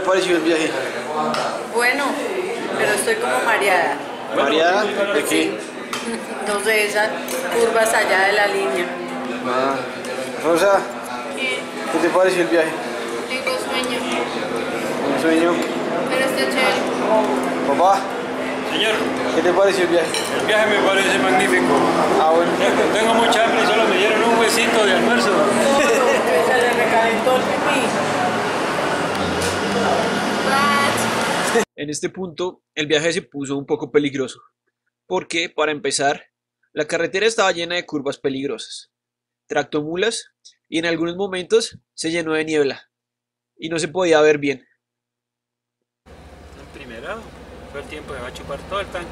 pareció el viaje? Bueno, pero estoy como mareada. ¿Mareada? ¿De qué? No sé, esas curvas allá de la línea. Ah. Rosa, ¿qué te pareció el viaje? Tengo sueño, ¿Un sueño? pero está chévere. Papá, Señor, ¿qué te pareció el viaje? el viaje me parece magnífico. Ah, bueno. Tengo mucha hambre y solo me dieron un huesito de almuerzo. Que se le recalentó el pipí. En este punto, el viaje se puso un poco peligroso, porque, para empezar, la carretera estaba llena de curvas peligrosas, tractomulas y en algunos momentos se llenó de niebla y no se podía ver bien. En primera, fue el tiempo de va a chupar todo el tanque.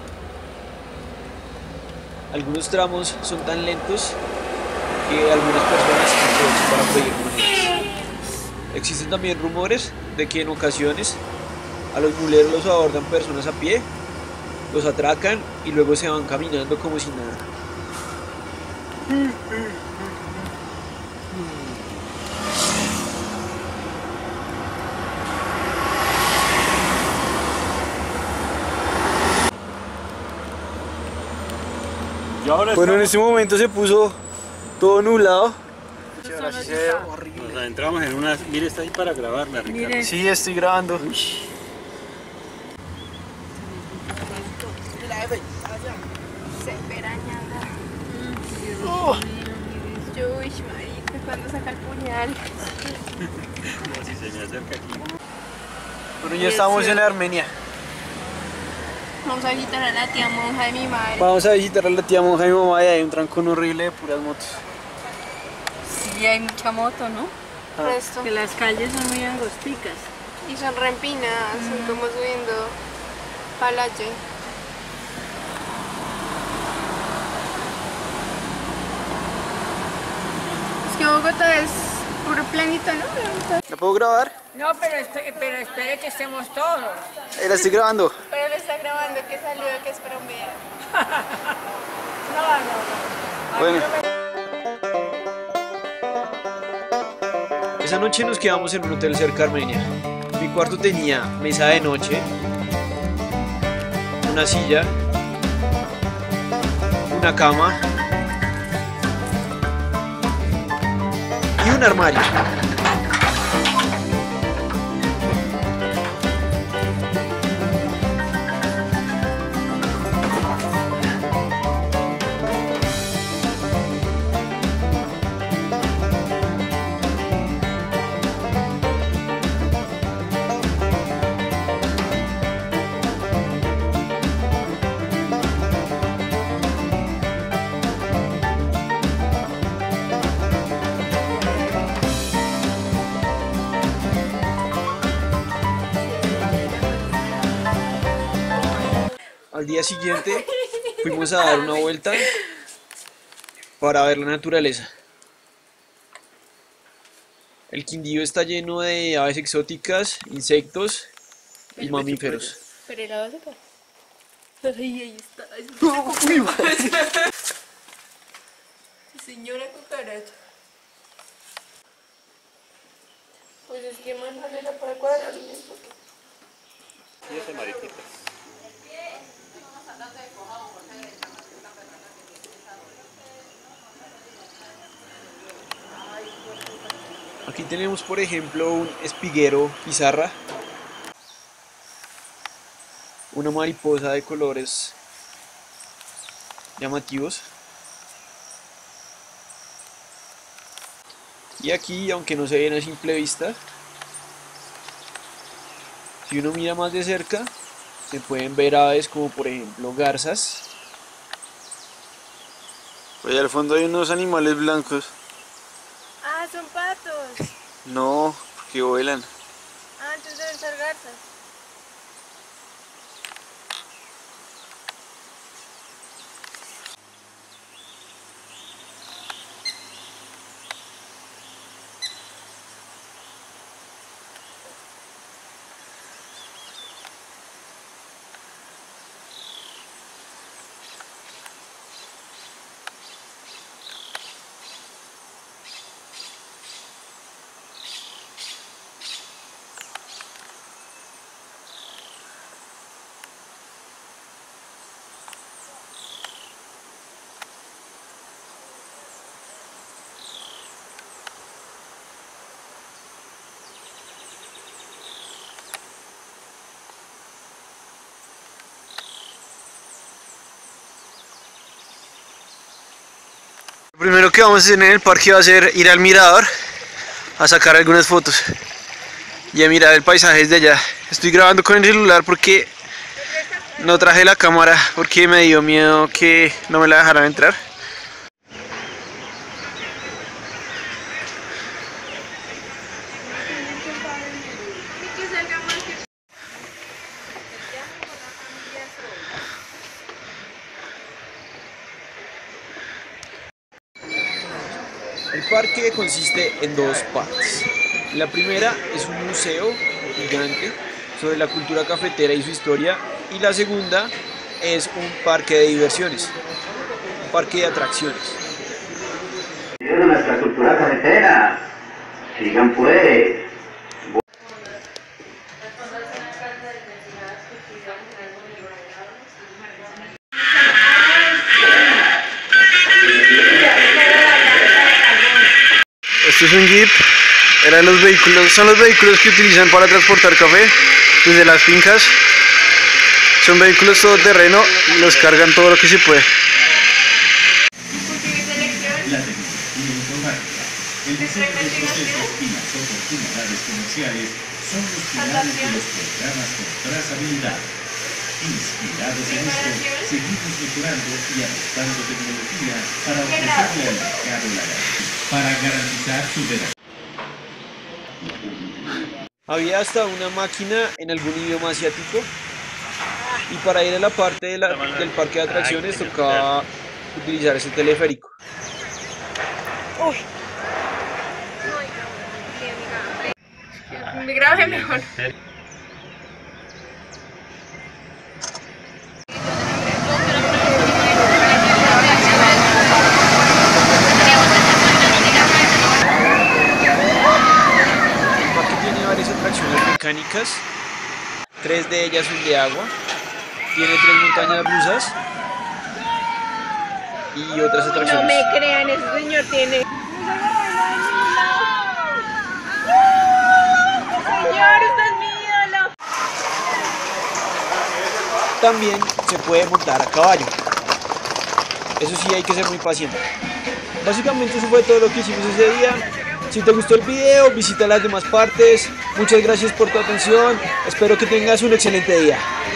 Algunos tramos son tan lentos que algunas personas aprovechan para pedir monedas. Existen también rumores de que en ocasiones a los muleros los abordan personas a pie, los atracan y luego se van caminando como si nada. Y ahora Bueno, en este momento se puso todo nublado. Ahora sí se ve horrible. nos adentramos en una... Mire, está ahí para grabarla, Ricardo. Mire. Sí, estoy grabando. Se perañada. Uy, marica, cuando saca el puñal. Como si se me acerca aquí. Bueno, ya estamos en Armenia. Vamos a visitar a la tía monja de mi madre. Vamos a visitar a la tía monja y mi mamá y hay un trancón horrible de puras motos. Sí, hay mucha moto, ¿no? Resto. Que las calles son muy angosticas. Y son reempinadas, son como subiendo palache. Es que Bogotá es puro planito, ¿no? ¿La puedo grabar? No, pero espere que estemos todos. La estoy grabando. Pero le está grabando que saluda que es para un video. Bueno, Esa noche nos quedamos en un hotel cerca de Armenia. Mi cuarto tenía mesa de noche, una silla, una cama y un armario. Al día siguiente fuimos a dar una vuelta para ver la naturaleza. El Quindío está lleno de aves exóticas, insectos y mamíferos. Pero la vas a sacar. Ahí está. Señora cucaracha. Pues es que mandarle para cuadrar un esto. 7 mariquitas. Aquí tenemos, por ejemplo, un espiguero pizarra, una mariposa de colores llamativos. Y aquí, aunque no se ven a simple vista, si uno mira más de cerca, se pueden ver aves como por ejemplo garzas. oye, al fondo hay unos animales blancos. Ah, son patos. No, porque vuelan. Ah, entonces deben ser garzas. Lo primero que vamos a hacer en el parque va a ser ir al mirador a sacar algunas fotos y a mirar el paisaje desde allá. Estoy grabando con el celular porque no traje la cámara porque me dio miedo que no me la dejaran entrar. El parque consiste en dos partes. La primera es un museo gigante sobre la cultura cafetera y su historia, y la segunda es un parque de diversiones, un parque de atracciones. De nuestra cultura cafetera. Sigan pues. Esto es un jeep, son los vehículos que utilizan para transportar café desde las fincas. Son vehículos todoterreno y los cargan todo lo que se puede. La tecnología informática, el diseño de procesos y las oportunidades comerciales son los pilares de los programas con trazabilidad. Inspirados en esto, seguimos mejorando y adoptando tecnología para ofrecerle al mercado la garantía, para garantizar su veracidad. Había hasta una máquina en algún idioma asiático, y para ir a la parte del parque de atracciones tocaba utilizar ese teleférico. Me grabé mejor. El parque tiene varias atracciones mecánicas, 3 de ellas son de agua, tiene 3 montañas rusas y otras atracciones. No me crean, ese señor tiene. Señor, usted es mi ídolo. También se puede montar a caballo. Eso sí, hay que ser muy paciente. Básicamente eso fue todo lo que hicimos ese día. Si te gustó el video, visita las demás partes. Muchas gracias por tu atención. Espero que tengas un excelente día.